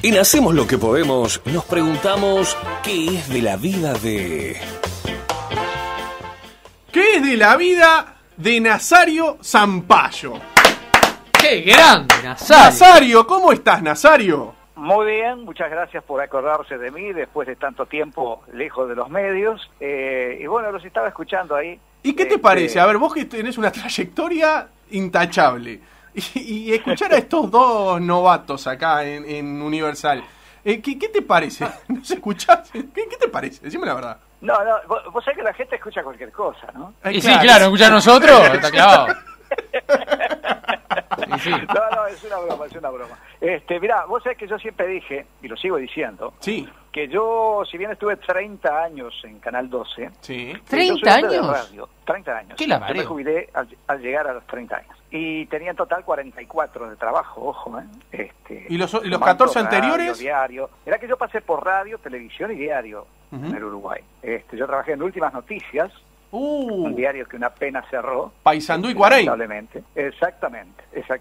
En Hacemos lo que podemos, nos preguntamos qué es de la vida de... ¿Qué es de la vida de Nazario Zampayo? ¡Qué grande, Nazario! Nazario, ¿cómo estás, Nazario? Muy bien, muchas gracias por acordarse de mí después de tanto tiempo lejos de los medios. Y bueno, los estaba escuchando ahí. ¿Y qué te parece? A ver, vos que tenés una trayectoria intachable y escuchar a estos dos novatos acá en Universal, ¿qué te parece? ¿Nos escuchás? ¿Qué te parece? Decime la verdad. No, vos sabés que la gente escucha cualquier cosa, ¿no? Y sí, claro, escuchar a nosotros, está clavado. Sí. No, es una broma. Mirá, vos sabés que yo siempre dije, y lo sigo diciendo, sí, que yo, si bien estuve 30 años en Canal 12... sí. ¿30 años? Radio, 30 años. ¿Qué la Yo me jubilé al llegar a los 30 años. Y tenía en total 44 de trabajo, ojo, ¿Y los 14 radio, anteriores? Diario. Era que yo pasé por radio, televisión y diario en el Uruguay. Yo trabajé en Últimas Noticias, un diario que una pena cerró. Paysandú y Cuarey. Lamentablemente. Exactamente.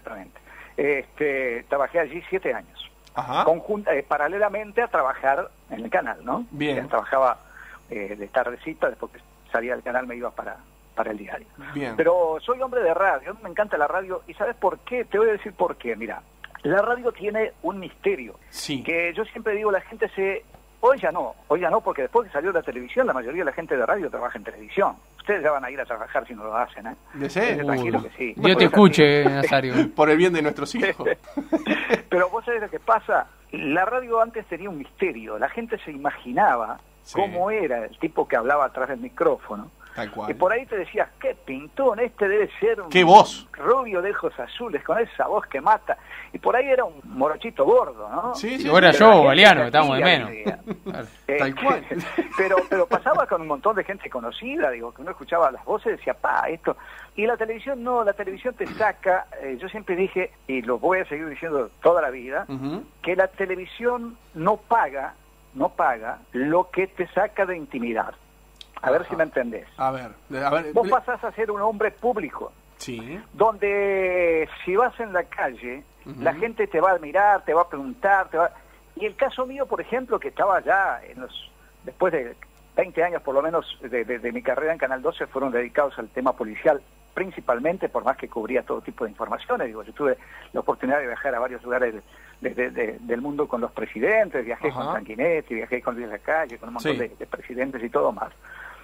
Trabajé allí 7 años. Ajá. Paralelamente a trabajar en el canal, ¿no? Bien. O sea, trabajaba de tardecita, después que salía del canal me iba para el diario. Bien. Pero soy hombre de radio, me encanta la radio, y ¿sabes por qué? Te voy a decir por qué. Mira, la radio tiene un misterio. Sí. Que yo siempre digo, la gente Hoy ya no, porque después que salió la televisión, la mayoría de la gente de radio trabaja en televisión. Ustedes ya van a ir a trabajar si no lo hacen, ¿eh? Tranquilo que sí. Dios te escuche, Nazario. Por el bien de nuestros hijos. Pero vos sabés lo que pasa. La radio antes tenía un misterio. La gente se imaginaba cómo era el tipo que hablaba atrás del micrófono. Tal cual. Y por ahí te decías, qué pintón, debe ser un qué voz, rubio de ojos azules, con esa voz que mata. Y por ahí era un morochito gordo, ¿no? Sí. Si fuera yo, Galeano, que estábamos de menos. Claro. Tal cual. Pero pasaba con un montón de gente conocida, digo, que uno escuchaba las voces y decía, esto... Y la televisión no, la televisión te saca, yo siempre dije, y lo voy a seguir diciendo toda la vida, que la televisión no paga lo que te saca de intimidad. A ver si me entendés. A ver. Vos pasás a ser un hombre público. Sí. Donde si vas en la calle, la gente te va a mirar, te va a preguntar, Y el caso mío, por ejemplo, que estaba ya después de 20 años por lo menos de mi carrera en Canal 12, fueron dedicados al tema policial, principalmente, por más que cubría todo tipo de informaciones. Digo, yo tuve la oportunidad de viajar a varios lugares del mundo con los presidentes, viajé con Sanguinetti, viajé con Luis Lacalle, con un montón de presidentes y todo más.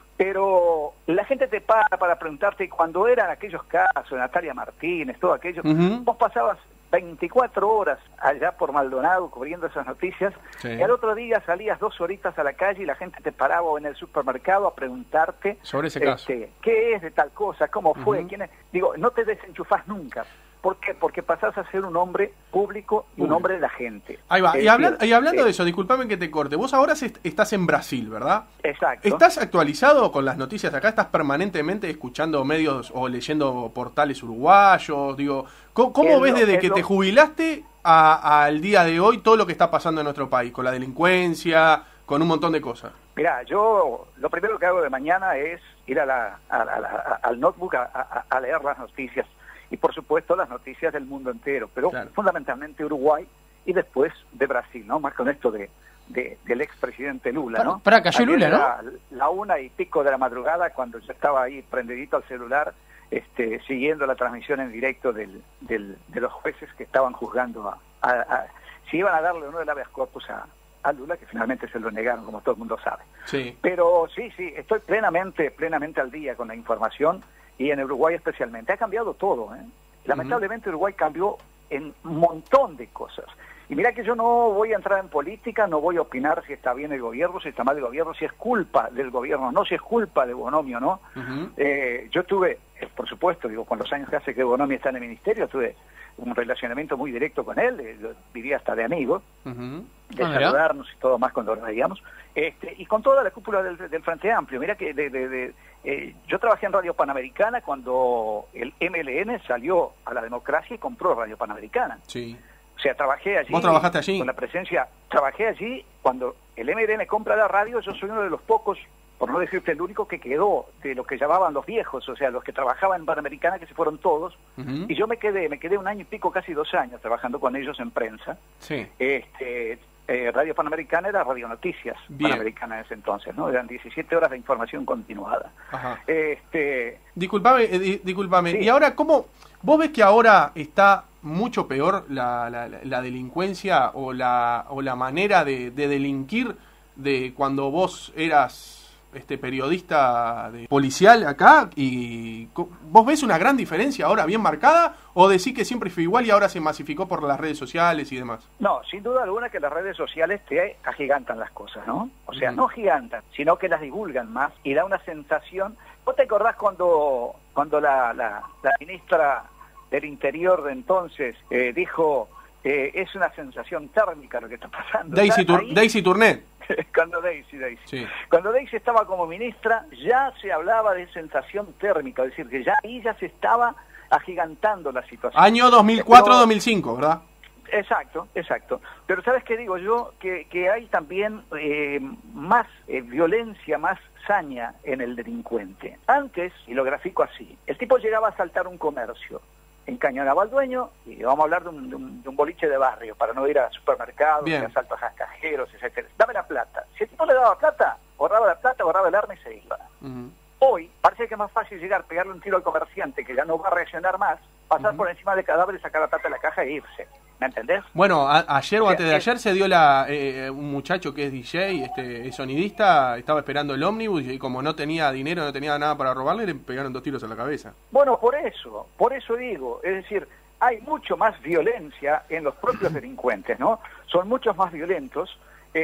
Pero la gente te para preguntarte, cuando eran aquellos casos, Natalia Martínez, todo aquello, vos pasabas 24 horas allá por Maldonado cubriendo esas noticias, y al otro día salías 2 horitas a la calle y la gente te paraba en el supermercado a preguntarte sobre ese caso. ¿Qué es de tal cosa? ¿Cómo fue? ¿Quién es? Digo, no te desenchufás nunca. ¿Por qué? Porque pasás a ser un hombre público y un hombre de la gente. Ahí va. Y hablando de eso, discúlpame que te corte. Vos ahora estás en Brasil, ¿verdad? Exacto. ¿Estás actualizado con las noticias acá? ¿Estás permanentemente escuchando medios o leyendo portales uruguayos? Digo, ¿cómo ves desde que te jubilaste al día de hoy todo lo que está pasando en nuestro país? Con la delincuencia, con un montón de cosas. Mirá, yo lo primero que hago de mañana es ir al notebook a leer las noticias. Y por supuesto las noticias del mundo entero, pero fundamentalmente Uruguay y después de Brasil, ¿no? Más con esto del expresidente Lula, ¿no? Cayó Lula, ¿no? La 1:00 de la madrugada, cuando yo estaba ahí prendidito al celular, siguiendo la transmisión en directo de los jueces que estaban juzgando si iban a darle o no el habeas corpus a Lula, que finalmente se lo negaron, como todo el mundo sabe. Sí. Pero sí, estoy plenamente al día con la información. Y en Uruguay especialmente. Ha cambiado todo, ¿eh? Lamentablemente Uruguay cambió en un montón de cosas. Y mira que yo no voy a entrar en política, no voy a opinar si está bien el gobierno, si está mal el gobierno, si es culpa del gobierno, no, si es culpa de Bonomio, ¿no? Yo tuve, por supuesto, con los años que hace que Bonomio está en el ministerio, tuve un relacionamiento muy directo con él, vivía hasta de amigos, de saludarnos y todo más cuando nos veíamos, y con toda la cúpula del Frente Amplio. Mira que yo trabajé en Radio Panamericana cuando el MLN salió a la democracia y compró Radio Panamericana. Sí. O sea, trabajé allí. ¿Vos trabajaste allí? Con la presencia, trabajé allí cuando el MLN compra la radio. Yo soy uno de los pocos, por no decirte el único, que quedó de lo que llamaban los viejos, o sea, los que trabajaban en Panamericana, que se fueron todos, y yo me quedé 1 año y pico, casi 2 años, trabajando con ellos en prensa. Sí. Radio Panamericana era Radio Noticias Panamericana en ese entonces, ¿no? Eran 17 horas de información continuada. Ajá. Discúlpame. Sí. Y ahora, ¿cómo? ¿Vos ves que ahora está mucho peor la delincuencia o la manera de delinquir de cuando vos eras periodista policial acá? ¿Y vos ves una gran diferencia ahora bien marcada o decís que siempre fue igual y ahora se masificó por las redes sociales y demás? No, sin duda alguna que las redes sociales te agigantan las cosas, ¿no? O sea, no gigantan, sino que las divulgan más y da una sensación. ¿Vos te acordás cuando la ministra del Interior de entonces dijo es una sensación térmica lo que está pasando? Daisy Tournet. Cuando Daisy. Sí. Cuando Daisy estaba como ministra, ya se hablaba de sensación térmica, es decir, que ya ahí ya se estaba agigantando la situación. Año 2004-2005, ¿verdad? Exacto. Pero ¿sabes qué digo yo? Que hay también más violencia, más saña en el delincuente. Antes, y lo grafico así, el tipo llegaba a asaltar un comercio, encañonaba al dueño, y vamos a hablar de un boliche de barrio, para no ir a supermercados, de asaltos a cajeros, etcétera. Dame la plata. Si el tipo le daba plata, ahorraba la plata, ahorraba el arma y se iba. Hoy, parece que es más fácil llegar, pegarle un tiro al comerciante, que ya no va a reaccionar más, pasar por encima del cadáver y sacar la plata de la caja e irse. ¿Me entendés? Bueno, ayer o antes de ayer se dio un muchacho que es DJ, es sonidista, estaba esperando el ómnibus y como no tenía dinero, no tenía nada para robarle, le pegaron 2 tiros en la cabeza. Bueno, por eso digo, es decir, hay mucho más violencia en los propios delincuentes, ¿no? Son muchos más violentos,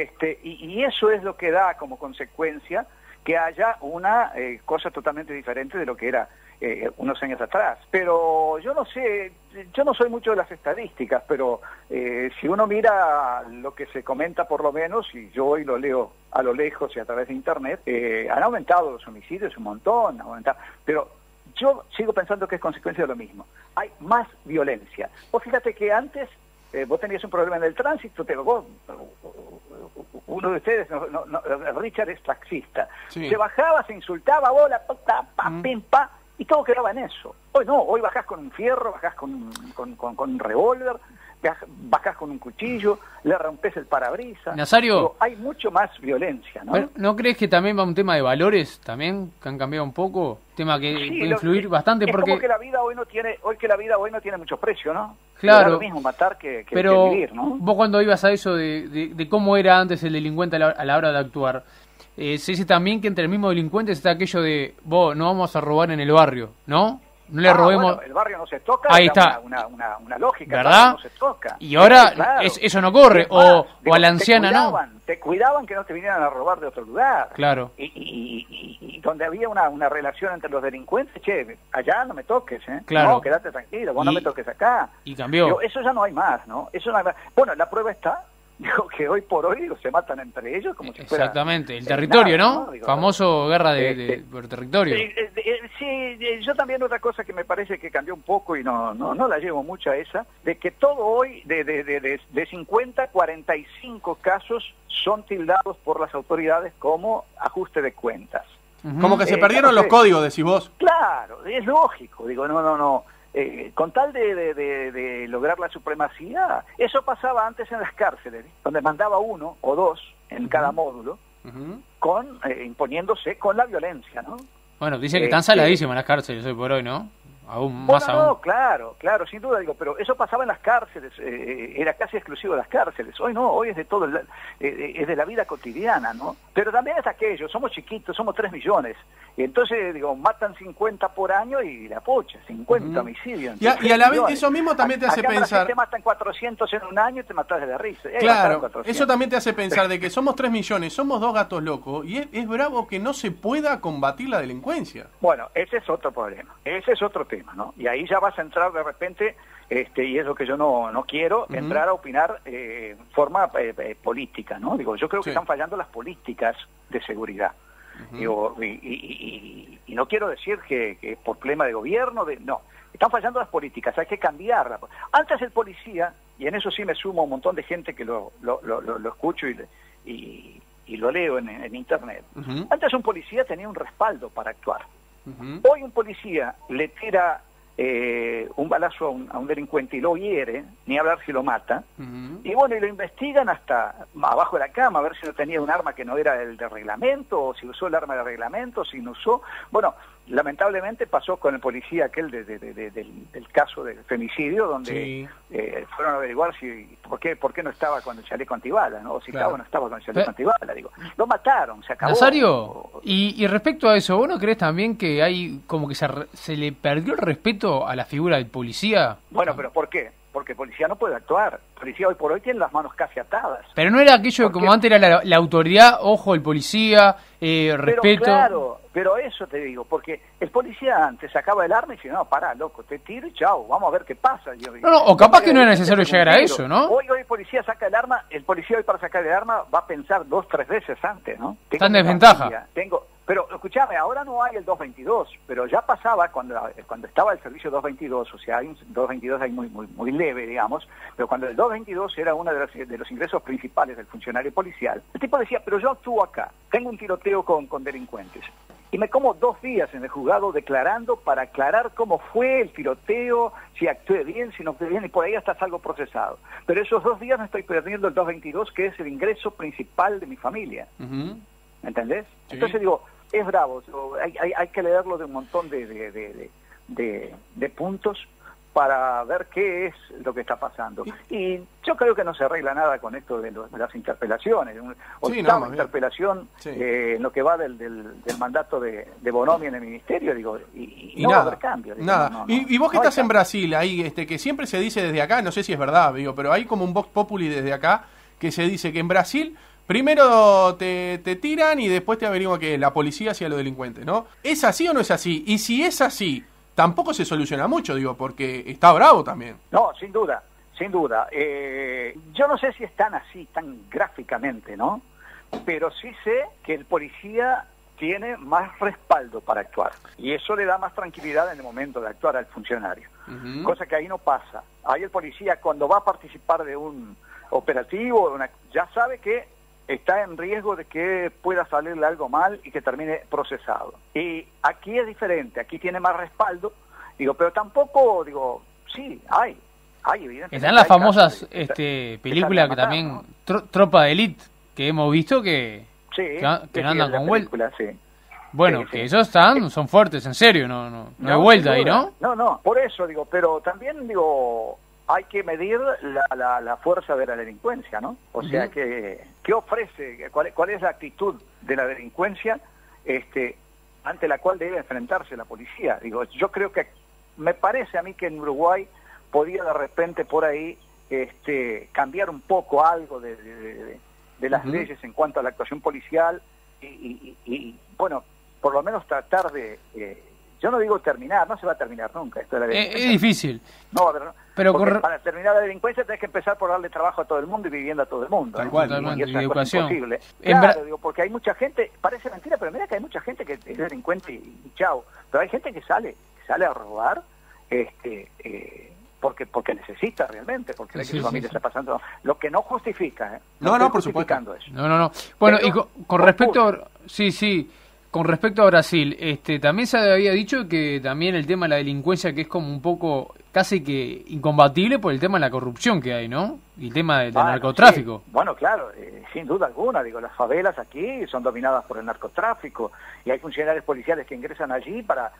y eso es lo que da como consecuencia que haya una cosa totalmente diferente de lo que era unos años atrás. Pero yo no sé, yo no soy mucho de las estadísticas, pero si uno mira lo que se comenta por lo menos, y yo hoy lo leo a lo lejos y a través de internet, han aumentado los homicidios un montón, pero yo sigo pensando que es consecuencia de lo mismo. Hay más violencia. Vos fíjate que antes vos tenías un problema en el tránsito, pero vos, uno de ustedes, Richard es taxista, se bajaba, se insultaba, bola, pim, pa, y todo quedaba en eso. Hoy no, hoy bajás con un fierro, bajás con un revólver, bajás con un cuchillo, le rompes el parabrisas. Nazario, hay mucho más violencia, ¿no? Bueno, ¿no crees que también va un tema de valores también, que han cambiado un poco? Tema que puede influir bastante es porque... como que la vida hoy no tiene mucho precio, ¿no? Claro. Es lo mismo matar que vivir, ¿no? Vos cuando ibas a eso de cómo era antes el delincuente a la hora de actuar, se dice también que entre el mismo delincuente está aquello de, vos, no vamos a robar en el barrio, ¿no? No le robemos... Bueno, el barrio no se toca, ahí está. Una lógica, ¿verdad? No se toca. Y ahora claro. Eso no corre, o a la anciana no. Te cuidaban que no te vinieran a robar de otro lugar. Claro. Y donde había una relación entre los delincuentes, allá no me toques, Claro. No, quédate tranquilo, vos no me toques acá. Y cambió. Digo, eso ya no hay más, ¿no? Eso no hay más. Bueno, la prueba está, digo, que hoy por hoy se matan entre ellos como si fuera... Exactamente, el territorio, nada, ¿no? Digo, famoso guerra por territorio. Sí, yo también otra cosa que me parece que cambió un poco y no la llevo mucho a esa, de que todo hoy, de 50, 45 casos son tildados por las autoridades como ajuste de cuentas. Como que se perdieron los códigos, decís vos. Claro, es lógico, digo, no. Con tal de lograr la supremacía, eso pasaba antes en las cárceles, donde mandaba 1 o 2 en cada módulo, imponiéndose con la violencia, ¿no? Bueno, dice que están saladísimas las cárceles hoy por hoy, ¿no? Más aún. No, claro, sin duda, digo, pero eso pasaba en las cárceles, era casi exclusivo de las cárceles. Hoy no, hoy es de todo, es de la vida cotidiana, ¿no? Pero también es aquello, somos chiquitos, somos 3 millones, y entonces, digo, matan 50 por año y la pocha, 50 homicidios. Y a la vez, eso mismo también te hace pensar... Te matan 400 en un año y te matas de la risa. Claro, eso también te hace pensar de que somos 3 millones, somos 2 gatos locos, y es bravo que no se pueda combatir la delincuencia. Bueno, ese es otro problema, ese es otro tema, ¿no? Y ahí ya vas a entrar de repente, y es lo que yo no quiero, entrar a opinar en forma política, ¿no? Digo, yo creo que están fallando las políticas de seguridad. Digo, y no quiero decir que es por problema de gobierno, no. Están fallando las políticas, hay que cambiarlas. Antes el policía, y en eso sí me sumo a un montón de gente que lo escucho y lo leo en internet. Antes un policía tenía un respaldo para actuar. Hoy un policía le tira un balazo a un delincuente y lo hiere, ni hablar si lo mata, y bueno, y lo investigan hasta abajo de la cama, a ver si no tenía un arma que no era el de reglamento, o si usó el arma de reglamento, si no usó. Bueno, lamentablemente pasó con el policía aquel del caso del femicidio, donde fueron a averiguar por qué no estaba con el chaleco antibala, ¿no? O si estaba o no estaba con el chaleco antibala, digo. Lo mataron, se acabó. Nazario, y respecto a eso, ¿vos no crees también que hay como que se le perdió el respeto a la figura del policía? Bueno, pero ¿por qué? Porque el policía no puede actuar. El policía hoy por hoy tiene las manos casi atadas. Pero no era aquello como antes era la autoridad, ojo, el policía, respeto. Pero claro, pero eso te digo, porque el policía antes sacaba el arma y decía, no, pará, loco, te tiro y chao, vamos a ver qué pasa. No, o capaz que no era necesario llegar a eso, ¿no? Hoy el policía saca el arma, el policía hoy para sacar el arma va a pensar 2, 3 veces antes, ¿no? Está en desventaja. Pero escúchame, ahora no hay el 222, pero ya pasaba cuando estaba el servicio 222, o sea, hay un 222 ahí muy leve, digamos, pero cuando el 222 era uno de los ingresos principales del funcionario policial, el tipo decía, pero yo actúo acá, tengo un tiroteo con delincuentes, y me como 2 días en el juzgado declarando para aclarar cómo fue el tiroteo, si actué bien, si no actué bien, y por ahí hasta salgo procesado. Pero esos 2 días me estoy perdiendo el 222, que es el ingreso principal de mi familia. ¿Entendés? Sí. Entonces digo, es bravo, hay que leerlo de un montón de puntos para ver qué es lo que está pasando. Y yo creo que no se arregla nada con esto de las interpelaciones. Octava interpelación en lo que va del mandato de Bonomi en el ministerio, digo, y no va a haber cambio. Digo, nada. No, y vos que estás en Brasil, ahí que siempre se dice desde acá, no sé si es verdad, digo, pero hay como un vox populi desde acá que se dice que en Brasil primero te tiran y después te averiguan que la policía hacía los delincuentes, ¿no? ¿Es así o no es así? Y si es así, tampoco se soluciona mucho, digo, porque está bravo también. No, sin duda, sin duda. Yo no sé si es tan así, tan gráficamente, ¿no? Pero sí sé que el policía tiene más respaldo para actuar. Y eso le da más tranquilidad en el momento de actuar al funcionario. Cosa que ahí no pasa. Ahí el policía, cuando va a participar de un operativo, ya sabe que está en riesgo de que pueda salirle algo mal y que termine procesado. Y aquí es diferente, aquí tiene más respaldo, digo, pero tampoco, digo, sí, hay evidentemente. Están las famosas películas que también, Tropa de Elite, que hemos visto que no andan con vuelta. Bueno, que ellos son fuertes, en serio, no hay vuelta ahí, ¿no? No, por eso digo, pero también digo, hay que medir la fuerza de la delincuencia, ¿no? O sea, ¿qué ofrece? ¿Cuál es la actitud de la delincuencia ante la cual debe enfrentarse la policía? Digo, yo creo que, me parece a mí que en Uruguay podía de repente por ahí cambiar un poco algo de las leyes en cuanto a la actuación policial y bueno, por lo menos tratar de... yo no digo terminar, no se va a terminar nunca esto de la delincuencia. Es difícil. No, pero para terminar la delincuencia tenés que empezar por darle trabajo a todo el mundo y vivienda a todo el mundo. Tal cual, y esa educación. Es imposible. Claro, digo, porque hay mucha gente, parece mentira, pero mira que hay mucha gente que es delincuente y chao. Pero hay gente que sale a robar porque necesita realmente, porque su familia está pasando. Lo que no justifica, No, por supuesto. Eso. No. Bueno, pero, y con respecto... Sí. Con respecto a Brasil, también se había dicho que también el tema de la delincuencia, que es como un poco casi que incompatible por el tema de la corrupción que hay, ¿no? Y el tema del narcotráfico. Sí. Bueno, claro, sin duda alguna, digo, las favelas aquí son dominadas por el narcotráfico y hay funcionarios policiales que ingresan allí para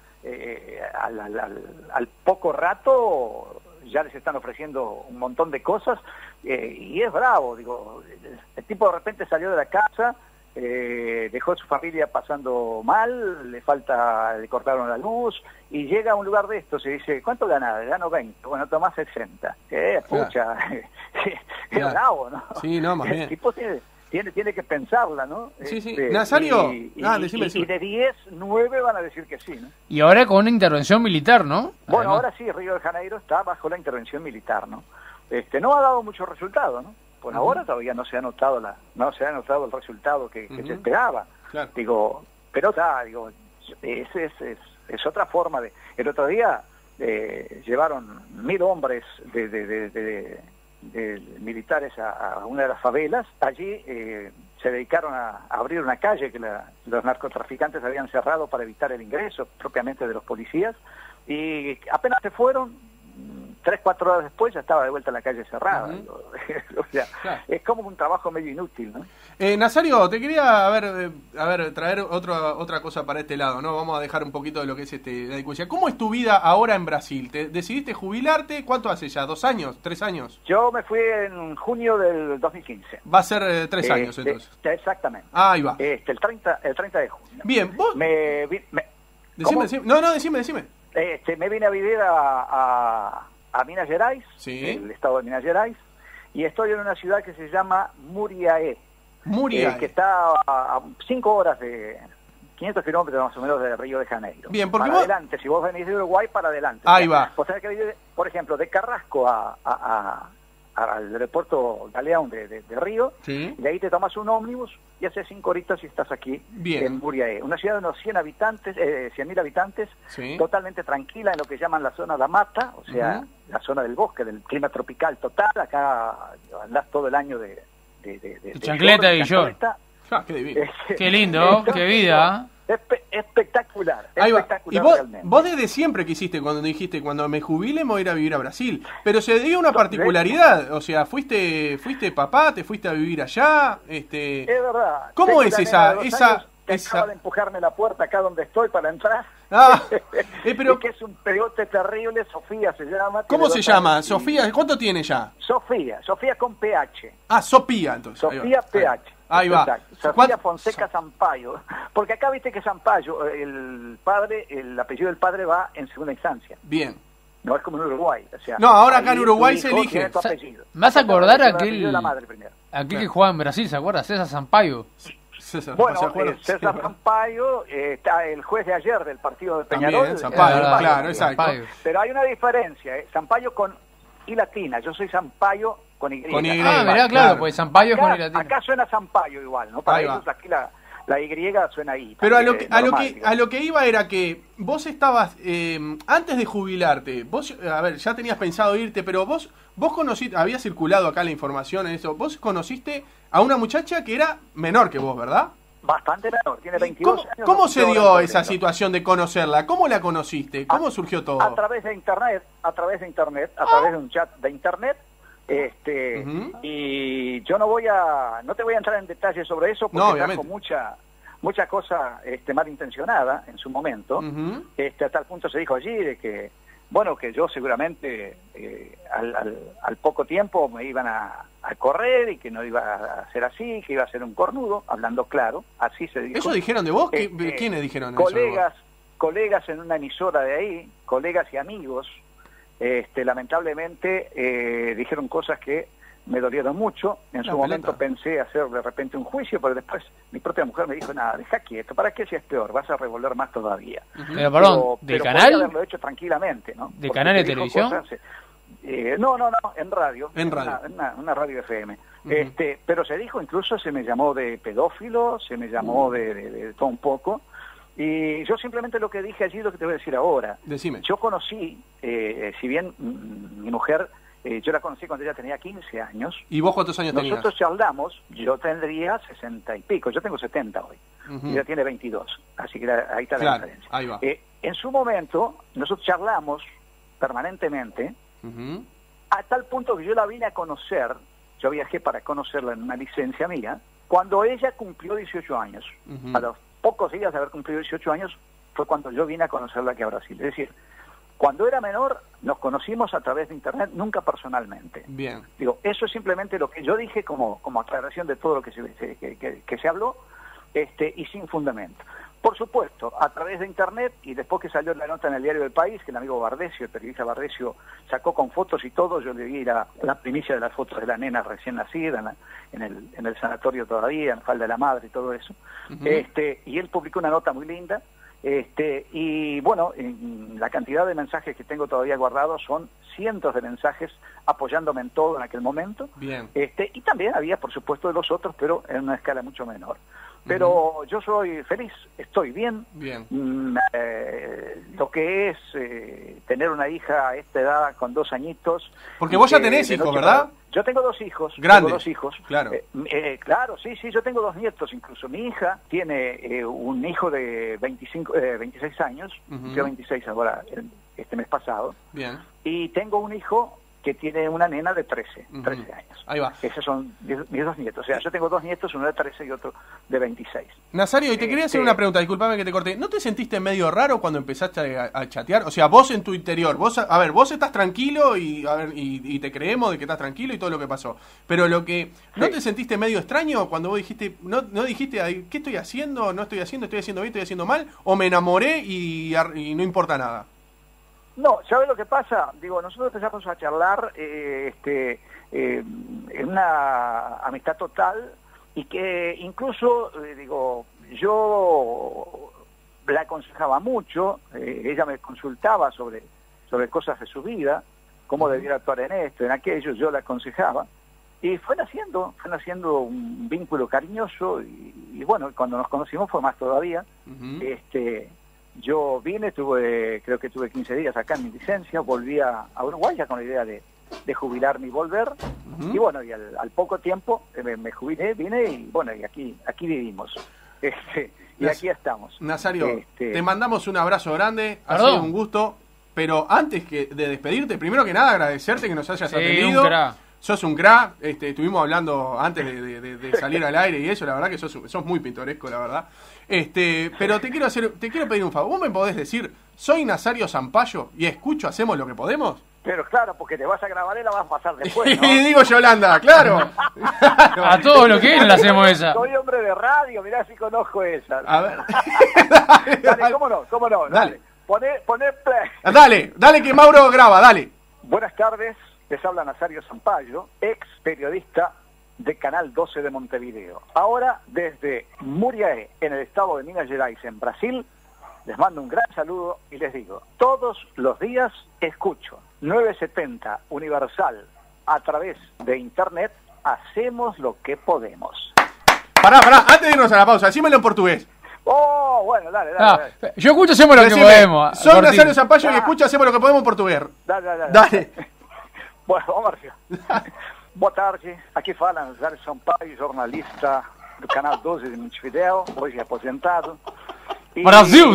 al poco rato ya les están ofreciendo un montón de cosas y es bravo, digo, el tipo de repente salió de la casa, dejó a su familia pasando mal, le cortaron la luz y llega a un lugar de estos y dice, ¿cuánto ganás? Gano 20, bueno, tomás 60. Pucha, es bravo, ¿no? Sí, no, más bien. El tipo tiene que pensarla, ¿no? Sí. Nazario, decime. Y de 10, 9 van a decir que sí, ¿no? Y ahora con una intervención militar, ¿no? Bueno, ahora sí, Río de Janeiro está bajo la intervención militar, ¿no? No ha dado mucho resultado, ¿no? Por ahora todavía no se ha notado el resultado que se esperaba. Claro. Digo, pero es otra forma de... El otro día llevaron 1000 hombres de militares a una de las favelas. Allí se dedicaron a abrir una calle que los narcotraficantes habían cerrado para evitar el ingreso propiamente de los policías, y apenas se fueron, 3, 4 horas después ya estaba de vuelta en la calle cerrada. O sea, claro, es como un trabajo medio inútil, ¿no? Nazario, te quería traer otra cosa para este lado, ¿no? Vamos a dejar un poquito de lo que es la delincuencia. ¿Cómo es tu vida ahora en Brasil? ¿Te decidiste jubilarte? ¿Cuánto hace ya? ¿2 años? ¿3 años? Yo me fui en junio del 2015. Va a ser 3 años entonces. Exactamente. Ahí va. El 30 de junio. Bien, vos... Decime. No, decime. Me vine a vivir a Minas Gerais, sí, el estado de Minas Gerais, y estoy en una ciudad que se llama Muriaé. Que está a 5 horas de 500 kilómetros más o menos de Río de Janeiro. Bien, porque para adelante, si vos venís de Uruguay, para adelante. Ahí va. Vos tenés que venir, por ejemplo, de Carrasco al aeropuerto Galeón de Río, sí, y de ahí te tomas un ómnibus y haces 5 horitas y estás aquí. Bien. En Muriaé. Una ciudad de unos 100.000 habitantes, sí, totalmente tranquila en lo que llaman la zona de mata, o sea, la zona del bosque, del clima tropical total. Acá andás todo el año de chancleta y short. Qué divino. Qué lindo, qué vida. Espectacular. Ahí va. Espectacular. Y vos desde siempre quisiste, cuando dijiste, cuando me jubile me voy a ir a vivir a Brasil. Pero se dio una particularidad. O sea, fuiste papá, te fuiste a vivir allá. Es verdad. ¿Cómo es esa? Acaba de empujarme la puerta acá donde estoy para entrar. Pero que es un pegote terrible. Sofía se llama. ¿Cómo se llama? Sofía, ¿cuánto tiene ya? Sofía con PH. Sofía, entonces. Sofía PH. Ahí va. Exacto. Sofía Fonseca Sampaio. Porque acá viste que Sampaio, el apellido del padre va en segunda instancia. Bien. No es como en Uruguay. O sea, no, ahora acá en Uruguay se elige. Me vas a acordar aquel que jugaba en Brasil, ¿se acuerda? César Sampaio. César Sampaio, está el juez de ayer del partido de Peñarol. También, Sampaio, claro, exacto. Pero hay una diferencia, Sampaio con I latina, yo soy Sampaio con Y. Mirá, claro, pues Sampaio es con I latina. Acá suena Sampaio igual, ¿no? Para ellos aquí la Y suena I. Pero a lo que iba era que vos estabas, antes de jubilarte, vos, ya tenías pensado irte, pero vos conociste, había circulado acá la información en eso, vos conociste a una muchacha que era menor que vos, ¿verdad? Bastante menor, tiene 22 años. ¿Cómo se dio esa situación de conocerla? ¿Cómo la conociste? ¿Cómo surgió todo? A través de internet, a través de un chat de internet. Y yo no te voy a entrar en detalles sobre eso porque trajo mucha cosa malintencionada en su momento. Hasta el punto se dijo allí de que que yo seguramente al poco tiempo me iban a correr y que no iba a ser así, que iba a ser un cornudo, hablando claro, así se dijo. ¿Eso dijeron de vos? ¿Quiénes dijeron eso? Colegas en una emisora de ahí, colegas y amigos, lamentablemente dijeron cosas que me dolieron mucho. En su momento pensé hacer de repente un juicio, pero después mi propia mujer me dijo, nada, deja quieto, ¿para qué si es peor? Vas a revolver más todavía. Pero perdón, ¿de canal? Podría haberlo hecho tranquilamente, ¿no? ¿De canal de televisión? No, en radio. En radio. Una radio FM. Pero se dijo, incluso se me llamó de pedófilo, se me llamó de todo un poco. Y yo simplemente lo que dije allí es lo que te voy a decir ahora. Decime. Yo conocí, si bien mi mujer, yo la conocí cuando ella tenía 15 años. ¿Y vos cuántos años tenías? Nosotros charlamos, yo tendría 60 y pico, yo tengo 70 hoy. Y ella tiene 22, así que ahí está la diferencia. Ahí va. En su momento, nosotros charlamos permanentemente, a tal punto que yo la vine a conocer, yo viajé para conocerla en una licencia mía, cuando ella cumplió 18 años. A los pocos días de haber cumplido 18 años fue cuando yo vine a conocerla aquí a Brasil. Es decir, cuando era menor nos conocimos a través de internet, nunca personalmente. Bien. Digo, eso es simplemente lo que yo dije como aclaración de todo lo que se habló, y sin fundamento. Por supuesto, a través de internet, y después que salió la nota en el diario del País, que el amigo Bardesio, el periodista Bardesio, sacó con fotos y todo, yo le di la primicia de las fotos de la nena recién nacida, en el sanatorio todavía, en falda de la madre y todo eso. Y él publicó una nota muy linda, y bueno, la cantidad de mensajes que tengo todavía guardados son cientos de mensajes apoyándome en todo en aquel momento. Bien. Y también había, por supuesto, de los otros, pero en una escala mucho menor. Pero yo soy feliz, estoy bien. Bien. Lo que es tener una hija a esta edad con 2 añitos. Porque vos ya tenés hijos, ¿verdad? Yo tengo 2 hijos. Grandes. Tengo 2 hijos. Claro. Claro, sí, yo tengo 2 nietos incluso. Mi hija tiene un hijo de 26 años, cumplió 26 ahora, este mes pasado. Bien. Y tengo un hijo que tiene una nena de 13 años. Ahí va. Esos son mis 2 nietos. O sea, yo tengo 2 nietos, uno de 13 y otro de 26. Nazario, y te quería hacer una pregunta, disculpame que te corté. ¿No te sentiste medio raro cuando empezaste a chatear? O sea, vos en tu interior, vos estás tranquilo y te creemos de que estás tranquilo y todo lo que pasó. Pero ¿no te sentiste medio extraño cuando vos dijiste, no dijiste, ay, ¿qué estoy haciendo? ¿No estoy haciendo? ¿Estoy haciendo bien? ¿Estoy haciendo mal? ¿O me enamoré y no importa nada? No, ¿sabes lo que pasa? Digo, nosotros empezamos a charlar en una amistad total y que incluso, yo la aconsejaba mucho, ella me consultaba sobre cosas de su vida, cómo debiera actuar en esto, en aquello, yo la aconsejaba. Y fue naciendo un vínculo cariñoso y bueno, cuando nos conocimos fue más todavía. Yo vine, creo que tuve 15 días acá en mi licencia, volví a Uruguay ya con la idea de jubilarme y volver. Y bueno, y al poco tiempo me jubilé, vine y bueno, y aquí vivimos. Y aquí estamos. Nazario, te mandamos un abrazo grande, ha sido un gusto, pero antes de despedirte, primero que nada agradecerte que nos hayas atendido. Sos un crack, estuvimos hablando antes de salir al aire y eso, la verdad que sos muy pintoresco, la verdad. Pero te quiero pedir un favor. ¿Vos me podés decir, soy Nazario Zampayo y escucho Hacemos lo que podemos? Pero claro, porque te vas a grabar y la vas a pasar después, ¿no? Y digo Yolanda, claro. A todo lo que es le hacemos esa. Soy hombre de radio, mirá si conozco esa. A ver. Dale, cómo no. Dale. Poné play. Dale que Mauro graba, dale. Buenas tardes. Les habla Nazario Zampayo, ex periodista de Canal 12 de Montevideo. Ahora, desde Muriaé, en el estado de Minas Gerais, en Brasil, les mando un gran saludo y les digo, todos los días escucho 970 Universal a través de Internet, Hacemos lo que podemos. Pará, antes de irnos a la pausa, decímelo en portugués. Oh, bueno, dale. Yo escucho Hacemos lo que podemos. Soy Nazario Zampayo y escucho Hacemos lo que podemos en portugués. Dale. Bueno, vamos a Boa tarde, aqui fala Nazário Sampaio, jornalista do Canal 12 de Montevideo, hoje aposentado. Brasil!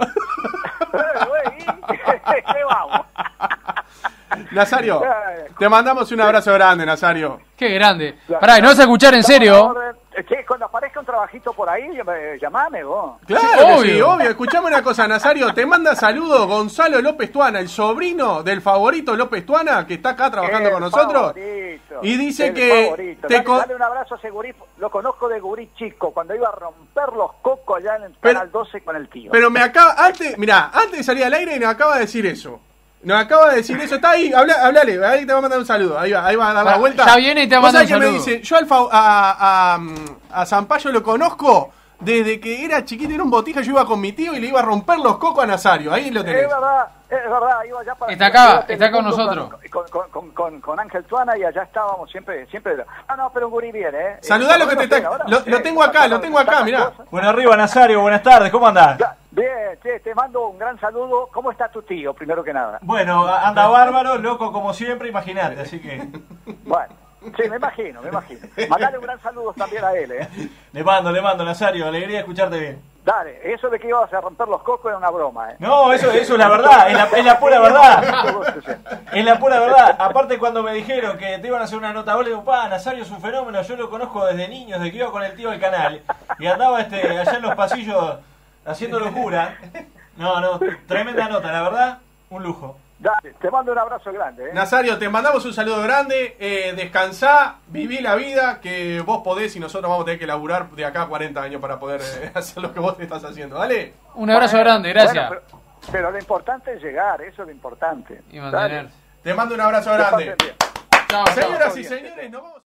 Nazario, te mandamos un abrazo grande, Nazario. Qué grande. Pará, ¿no vas a escuchar en serio? Cuando aparezca un trabajito por ahí, llamame vos. Claro, sí, obvio. Escuchame una cosa, Nazario. Te manda saludos Gonzalo López Tuana, el sobrino del favorito López Tuana, que está acá trabajando con nosotros. Y dice que... Dale un abrazo a ese gurí. Lo conozco de gurí chico, cuando iba a romper los cocos allá en el Canal 12 con el tío. Pero antes de salir al aire me acaba de decir eso. Está ahí, hablale, ahí te va a mandar un saludo, ahí va a dar la vuelta. Ya viene y te va a mandar un saludo. Me dice, yo a Zampayo lo conozco desde que era chiquito, era un botija, yo iba con mi tío y le iba a romper los cocos a Nazario, ahí lo tenés. Es verdad, iba allá para... Está acá, está con nosotros. Con Ángel Tuana y allá estábamos siempre... No, pero un gurí bien, Saludalo que lo tengo acá, mirá. Bueno, arriba, Nazario, buenas tardes, ¿cómo andás? Bien, te mando un gran saludo. ¿Cómo está tu tío, primero que nada? Bueno, anda bárbaro, loco como siempre, imagínate, así que... Bueno, sí, me imagino. Mandale un gran saludo también a él, Le mando, Nazario, alegría de escucharte bien. Dale, eso de que ibas a romper los cocos era una broma, No, eso es la verdad, es la pura verdad. Es la pura verdad. Aparte, cuando me dijeron que te iban a hacer una nota, vos le digo, Nazario es un fenómeno, yo lo conozco desde niño, desde que iba con el tío al canal. Y andaba allá en los pasillos haciendo locura. No, tremenda nota, la verdad, un lujo. Dale, te mando un abrazo grande. Nazario, te mandamos un saludo grande, descansá, viví la vida que vos podés y nosotros vamos a tener que laburar de acá a 40 años para poder hacer lo que vos estás haciendo, ¿dale? Un abrazo grande, gracias. Bueno, pero lo importante es llegar, eso es lo importante. Y mantener. Te mando un abrazo grande. Chao, Señoras y señores, nos vamos.